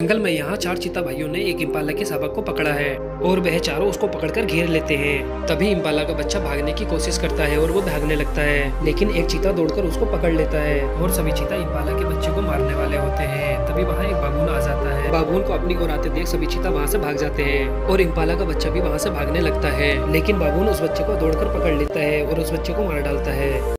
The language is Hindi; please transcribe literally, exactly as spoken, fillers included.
जंगल में यहाँ चार चीता भाइयों ने एक इम्पाला के शावक को पकड़ा है और वह चारों उसको पकड़कर घेर लेते हैं। तभी इम्पाला का बच्चा भागने की कोशिश करता है और वो भागने लगता है, लेकिन एक चीता दौड़कर उसको पकड़ लेता है और सभी चीता इम्पाला के बच्चे को मारने वाले होते हैं। तभी वहाँ एक बाबून आ जाता है। बाबून को अपनी ओर आते देख सभी चीता वहाँ से भाग जाते हैं और इम्पाला का बच्चा भी वहाँ से भागने लगता है, लेकिन बाबून उस बच्चे को दौड़कर पकड़ लेता है और उस बच्चे को मार डालता है।